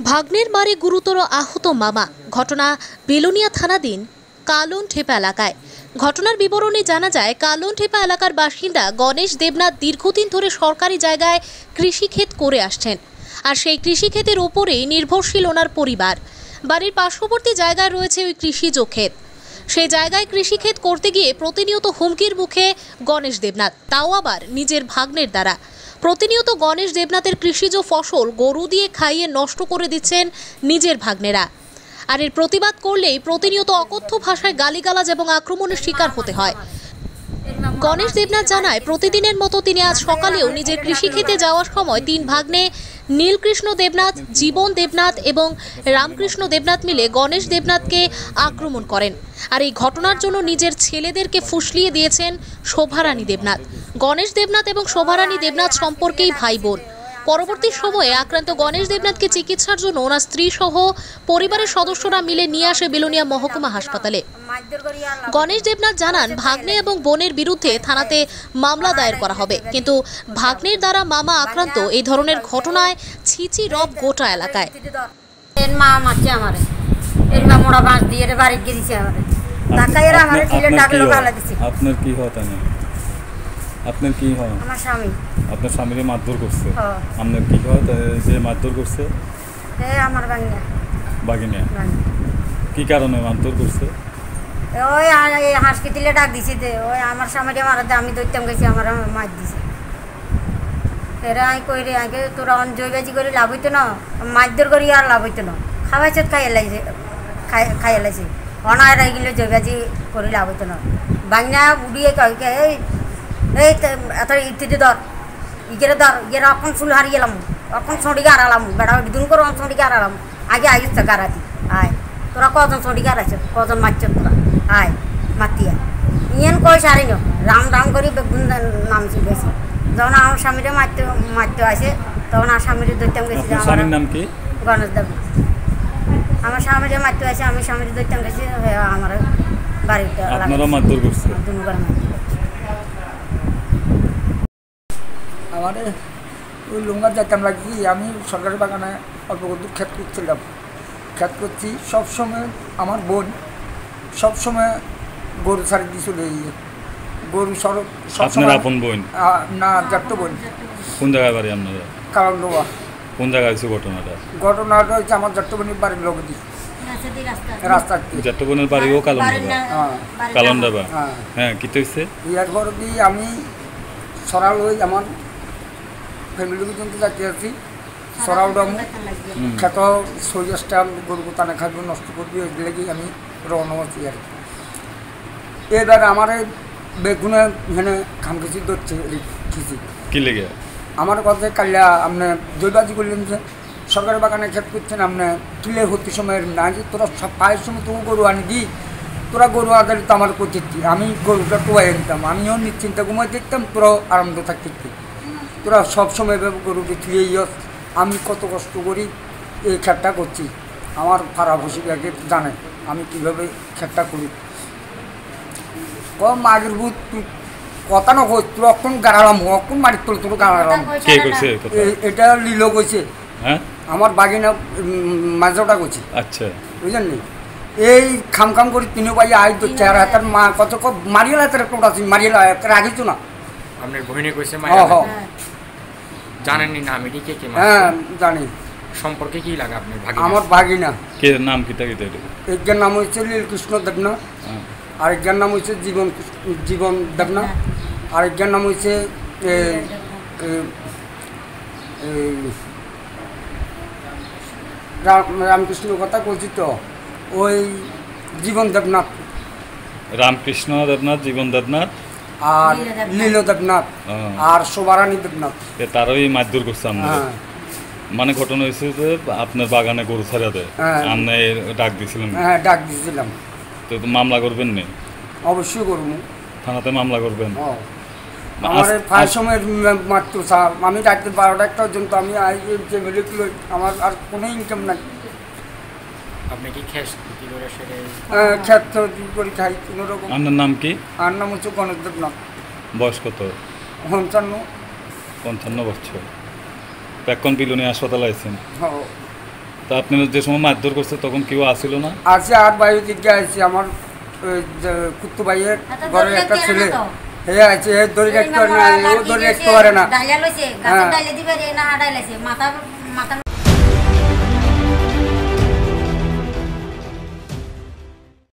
ভাগ্নের মারে গুরুতর আহত মামা। ঘটনা বেলোনিয়া থানাধীন কালনঠেপা এলাকায়। ঘটনার বিবরণে জানা যায়, কালনঠেপা এলাকার বাসিন্দা গণেশ দেবনাথ দীর্ঘদিন ধরে সরকারি জায়গায় কৃষিক্ষেত করে আসছেন, আর সেই কৃষিক্ষেতের ওপরেই নির্ভরশীল ওনার পরিবার। বাড়ির পার্শ্ববর্তী জায়গায় রয়েছে ওই কৃষিজ ক্ষেত। সেই জায়গায় কৃষিক্ষেত করতে গিয়ে প্রতিনিয়ত হুমকির মুখে গণেশ দেবনাথ, তাও আবার নিজের ভাগ্নের দ্বারা। প্রতিনিয়ত গণেশ দেবনাথের কৃষিজ ফসল গরু দিয়ে খাইয়ে নষ্ট করে দিচ্ছেন নিজের ভাগ্নেরা। আর এর প্রতিবাদ করলেই প্রতিনিয়ত অকথ্য ভাষায় গালিগালাজ এবং আক্রমণের শিকার হতে হয়। গণেশ দেবনাথ জানায়, প্রতিদিনের মতো তিনি আজ সকালেও নিজের কৃষিক্ষেতে যাওয়ার সময় তিন ভাগ্নে নীলকৃষ্ণ দেবনাথ, জীবন দেবনাথ এবং রামকৃষ্ণ দেবনাথ মিলে গণেশ দেবনাথকে আক্রমণ করেন। আর এই ঘটনার জন্য নিজের ছেলেদেরকে ফুসলিয়ে দিয়েছেন শোভারানী দেবনাথ। গণেশ দেবনাথ এবং শোভারানী দেবনাথ সম্পর্কেই ভাই বোন। পরবর্তী সময়ে আক্রান্ত গণেশ দেবনাথকে চিকিৎসার জন্য ওনার স্ত্রী সহ পরিবারের সদস্যরা মিলে নিয়ে আসে বেলোনিয়া মহকুমা হাসপাতালে। গণেশ দেবনাথ জানান, ভাগ্নে এবং বোনের বিরুদ্ধে থানাতে মামলা দায়ের করা হবে, কিন্তু ভাগ্নের দ্বারা মামা আক্রান্ত এই ধরনের ঘটনায় ছিচি রব গোটা এলাকায়। আপনার কি হয়? আপনার কি হয়? আমার স্বামী। আপনার স্বামীরে মারধর করছে? আপনার কি হয় যে মারধর করছে? আমার বাগিনা। কি কারণে মারধর করছে? ওই হাসপাতালে ডাক দিছি, ওই আমার স্বামীরে মারাতে আমি দৈত্যম গেছি, আমার মার দিছে। এরা আমি কই রে, আগে তোরা জয়বাজি করে লাভ হইতো না, মারধর করি আর লাভ হইতো না। খাওয়াইছে খাইয়ে লাইছে অনায় গেলে জয়বাজি করে লাভ হইতো না। বাংলা উড়িয়ে কয় এই এত ইত্যাদি ধর ইগেরে ধর ইগের অখন চুল হারিয়ে গেলাম, অখন ছড়িকে আড়ালাম, বেড়া দুন করে ছড়িকে আড়ালাম। আগে আইস তো গারাতি আয়, তোরা কজন ছড়িকে আড়াইছ, কজন মারছ তোরা, আয় মাতিয়া ইয়েন কই সারি ন রাম রাম করি বেগুন নামছি গেছি। যখন আমার স্বামীরে মারতে আসে তখন আমার স্বামীরে দৈত্যম গেছি। স্বামীর নাম কি? গণেশ দেব। আমার স্বামীরে মারতে আসে, আমি স্বামীরে দৈত্যম গেছি, আমার বাড়িতে মারধর করছে। আমাদের ওই লুঙ্গার যাইতাম লাগি, আমি সরকারি বাগানে অল্প দূর ক্ষেত করছিলাম। ক্ষেত করছি সবসময় আমার বোন সবসময় গরু ছাড়ি দিয়ে চলে গিয়ে গরু আপনার আপন বোন না জ্যাঠতো বোন। কোন জায়গায় বাড়ি আপনারা? কালনডোবা। কোন জায়গায় হয়েছে ঘটনাটা? ঘটনাটা হচ্ছে আমার জ্যাঠতো বোনের বাড়ির লগদি রাস্তা। জ্যাঠতো বোনের বাড়িও কালনডোবা। হ্যাঁ, কি হয়েছে? ইয়ার পর দিয়ে আমি সরাল ওই আমার ফ্যামিলি পর্যন্ত যাতে আছি, সরাল ডামু খেত সরিয়াসটা গরু তানে খাইব নষ্ট করবি, এগুলো গিয়ে আমি রওনা আছি আর কি। এবার আমার বেগুনে এখানে খামখেঁচি ধরছে খিচি কি লেগে আমার কথা কাল্লা আপনি জয়বাজি করলেন যে সরকারি বাগানে ক্ষেত করছেন, আপনি তুলে হতে সময়ের না যে তোরা সব পায়ের সময় তবু গরু আনি দিই, তোরা গরু আদারি তো আমার করতে, আমি গরুটা টোয়াই দিতাম, আমিও নিশ্চিন্তা ঘুমাই দেখতাম, তোরাও আরামদ থাকতে। তোরা সবসময় গরু বিক্রি, আমি কত কষ্ট করি এই ক্ষেতটা করছি, আমার ফাড়া ভসিবাকে জানে আমি কীভাবে ক্ষেতটা করি। কম আগের বুধ তুই কথা না কই, তোর অক্ষণ গাড়ালাম, অক্ষণ মারি তোর তোর গাড়ালাম। এটা লীল কইছে, আমার বাগিনা মাঝটা করছে। আচ্ছা, বুঝলেন নি? এই খাম খাম করে তিনও ভাই আই তো চেহারা হাতের মা কত মারিয়ে হাতের একটা আছে, মারিয়ে রাখিছো না আপনার বহিনী কইছে? জানেননি না আমি কে? হ্যাঁ জানি। সম্পর্কে কি লাগে আপনার ভাগিনা? আমার ভাগিনা। কে নাম কি? একজনের নাম হচ্ছে নীলকৃষ্ণ দেবনাথ, আরেকজনের নাম হচ্ছে জীবন দেবনাথ, আরেকজনের নাম হচ্ছে রামকৃষ্ণ কথা বলছি তো, ওই জীবন দেবনাথ, রামকৃষ্ণ দেবনাথ, জীবন দেবনাথ আর লীল দেবনাথ আর শোভারানী দেবনাথ। তারই মারধর করছে আপনারা? মানে ঘটনা হয়েছে যে আপনার বাগানে গরু ছাড়া দেয়, আপনি ডাক দিয়েছিলেন? হ্যাঁ ডাক দিয়েছিলাম। তো মামলা করবেন না? অবশ্যই করবো। থানাতে মামলা করবেন? আমার ফায়ার সময় মাত্র আমি রাত্রে 12টা 1টা পর্যন্ত আমি আমার আর কোনো ইনকাম নাই। আপনি কি খ্যাত করে খাই কোনো রকম। আপনার নাম কি? আর নাম হচ্ছে গণেশ দেবনাথ। বয়স কত? 55 বছর। এখন বেলোনিয়া হাসপাতালে আছেন? তা আপনি যে সময় মারধর করছে তখন কেউ আসিল না? আছে আর বাইরে দিকে আছে আমার ওই যে কুত্তু ভাইয়ের ঘরে একটা ছেলে হে আছে হে দড়ি রাখতে পারে না, ও দড়ি রাখতে পারে না। ডাইলা লইছে গাছের ডাইলে দিবে না ডাইলাইছে মাথা মাথা